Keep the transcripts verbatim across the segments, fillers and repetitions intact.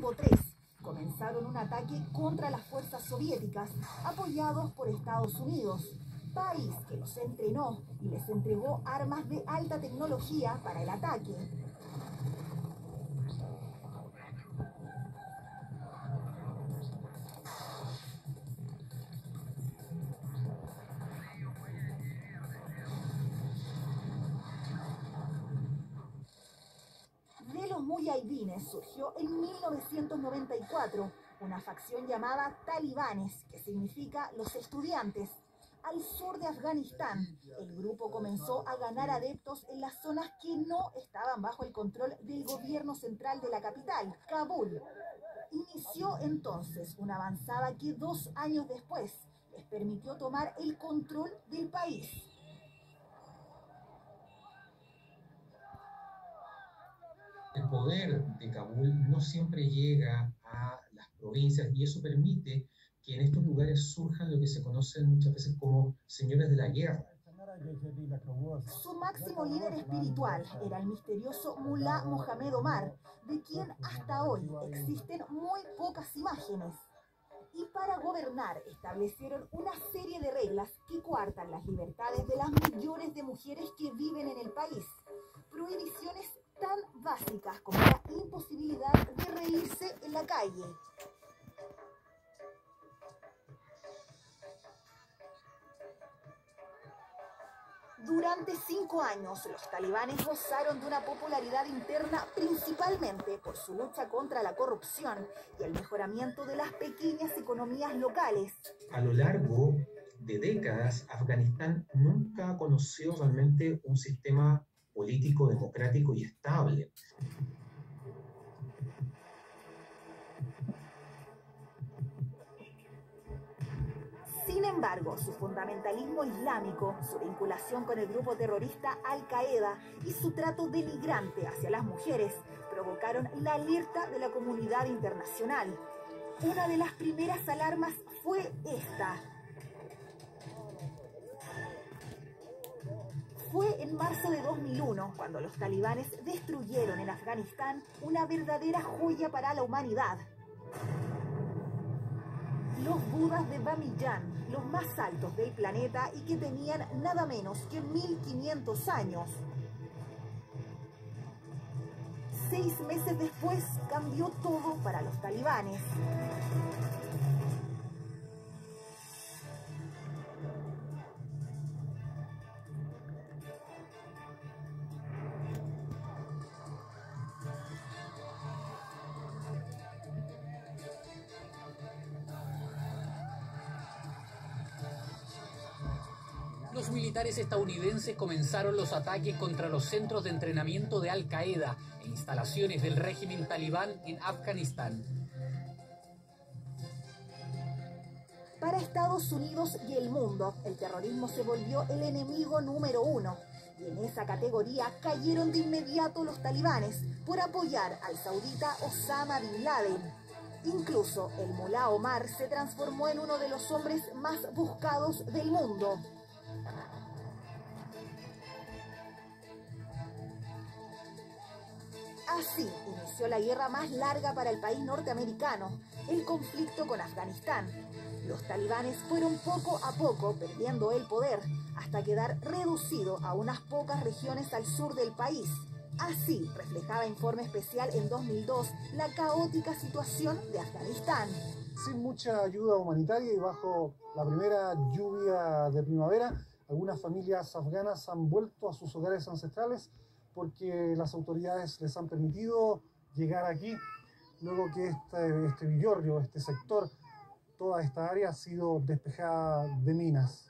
Rambo tres comenzaron un ataque contra las fuerzas soviéticas apoyados por Estados Unidos, país que los entrenó y les entregó armas de alta tecnología para el ataque. De los muyahidines surgió en mil novecientos noventa y cuatro una facción llamada talibanes, que significa los estudiantes. Al sur de Afganistán, el grupo comenzó a ganar adeptos en las zonas que no estaban bajo el control del gobierno central de la capital, Kabul. Inició entonces una avanzada que dos años después les permitió tomar el control del país. El poder de Kabul no siempre llega a las provincias y eso permite que en estos lugares surjan lo que se conocen muchas veces como señores de la guerra. Su máximo líder espiritual era el misterioso Mullah Mohamed Omar, de quien hasta hoy existen muy pocas imágenes. Y para gobernar establecieron una serie de reglas que coartan las libertades de las millones de mujeres que viven en el país. Prohibiciones tan básicas como la imposibilidad de reírse en la calle. Durante cinco años, los talibanes gozaron de una popularidad interna principalmente por su lucha contra la corrupción y el mejoramiento de las pequeñas economías locales. A lo largo de décadas, Afganistán nunca conoció realmente un sistema político, democrático y estable. Sin embargo, su fundamentalismo islámico, su vinculación con el grupo terrorista Al-Qaeda y su trato denigrante hacia las mujeres provocaron la alerta de la comunidad internacional. Una de las primeras alarmas fue esta. Fue en marzo de dos mil uno cuando los talibanes destruyeron en Afganistán una verdadera joya para la humanidad. Los budas de Bamiyan, los más altos del planeta y que tenían nada menos que mil quinientos años. Seis meses después cambió todo para los talibanes. Los militares estadounidenses comenzaron los ataques contra los centros de entrenamiento de Al-Qaeda e instalaciones del régimen talibán en Afganistán. Para Estados Unidos y el mundo, el terrorismo se volvió el enemigo número uno. Y en esa categoría cayeron de inmediato los talibanes por apoyar al saudita Osama Bin Laden. Incluso el Mullah Omar se transformó en uno de los hombres más buscados del mundo. Así inició la guerra más larga para el país norteamericano, el conflicto con Afganistán. Los talibanes fueron poco a poco perdiendo el poder, hasta quedar reducido a unas pocas regiones al sur del país. Así reflejaba informe especial en dos mil dos la caótica situación de Afganistán. Sin mucha ayuda humanitaria y bajo la primera lluvia de primavera, algunas familias afganas han vuelto a sus hogares ancestrales porque las autoridades les han permitido llegar aquí, luego que este, este villorrio, este sector, toda esta área ha sido despejada de minas.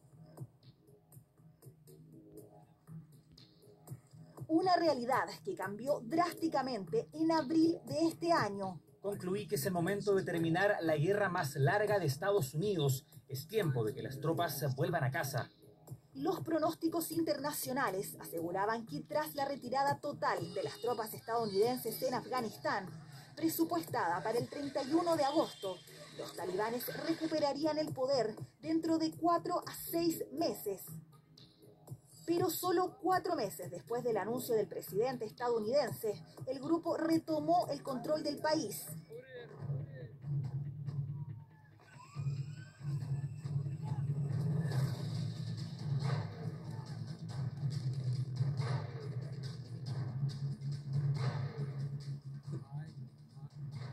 Una realidad que cambió drásticamente en abril de este año. Concluí que es el momento de terminar la guerra más larga de Estados Unidos. Es tiempo de que las tropas vuelvan a casa. Los pronósticos internacionales aseguraban que tras la retirada total de las tropas estadounidenses en Afganistán, presupuestada para el treinta y uno de agosto, los talibanes recuperarían el poder dentro de cuatro a seis meses. Pero solo cuatro meses después del anuncio del presidente estadounidense, el grupo retomó el control del país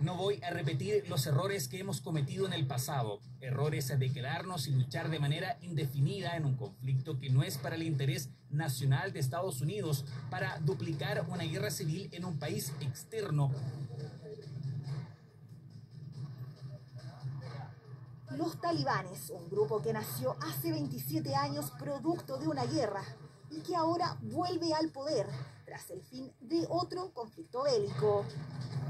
No voy a repetir los errores que hemos cometido en el pasado, errores de quedarnos y luchar de manera indefinida en un conflicto que no es para el interés nacional de Estados Unidos, para duplicar una guerra civil en un país externo. Los talibanes, un grupo que nació hace veintisiete años producto de una guerra y que ahora vuelve al poder tras el fin de otro conflicto bélico.